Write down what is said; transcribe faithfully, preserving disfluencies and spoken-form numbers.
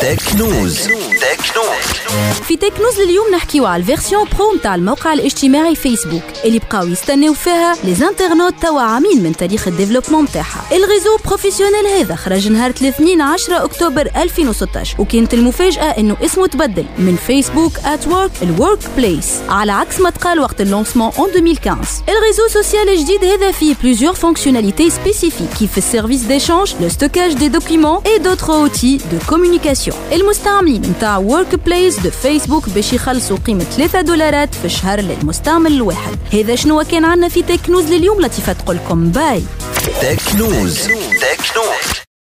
تكنوز. تكنوز. في تكنوز اليوم نحكيو على الفيرسيون برو متاع الموقع الاجتماعي فيسبوك اللي بقاو يستناو فيها لي زانترنوت توا عامين من تاريخ الديفلوبمون متاعها. الريزو بروفيسيونيل هذا خرج نهار الاثنين عشرة أكتوبر ألفين وستطاش، وكانت المفاجأة انه اسمه تبدل من فيسبوك ات ورك الورك بليس، على عكس ما تقال وقت اللونسمون en deux mille quinze. الريزو سوسيال الجديد هذا فيه plusieurs fonctionnalités spécifiques كيف السيرفيس d'échange, le stockage des documents et d'autres outils de communication. المستعملين متاع ورك بليس دو فيسبوك باش يخلصوا قيمة ثلاثة دولارات في الشهر للمستعمل الواحد. هذا شنو كان عنا في تكنوز لليوم. لطيفة تقولكم باي. تكنوز. تكنوز.